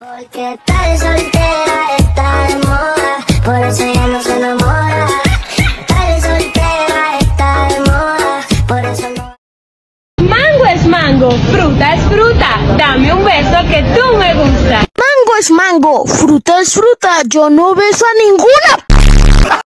Porque tal soltera está de moda, por eso ya no se enamora. Tal soltera está de moda, por eso no. Mango es mango, fruta es fruta, dame un beso que tú me gusta. Mango es mango, fruta es fruta, yo no beso a ninguna.